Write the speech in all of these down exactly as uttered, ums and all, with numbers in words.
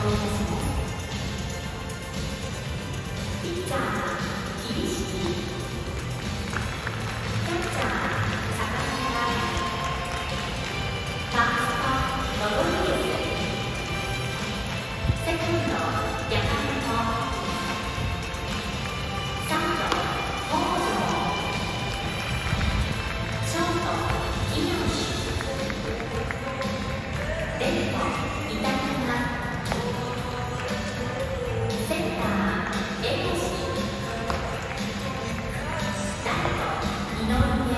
いたします。ピッチャー桐敷、キャッチャー坂本、ファーストロドリゲス、セカンド山本、サード北條、ショート木梨、レフト板山、センター江越、ライト井上、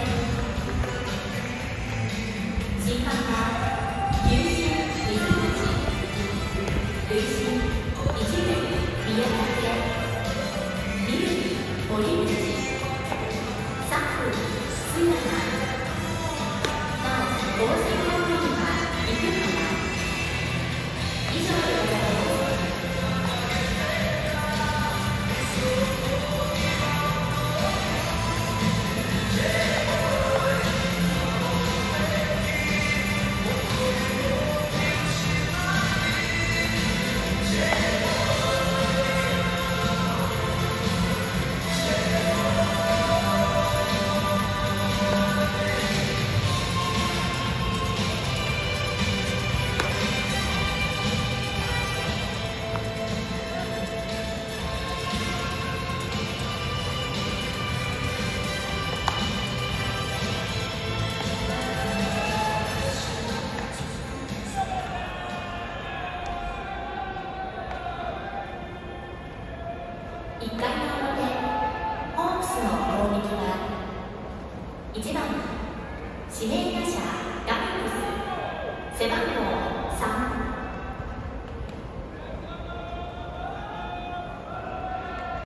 審判は球審水口、塁審一塁宮武、二塁堀口、サード須山、なお合成判定は生原。以上でございます。いっかいの表、ホークスの攻撃はいちばん指名打者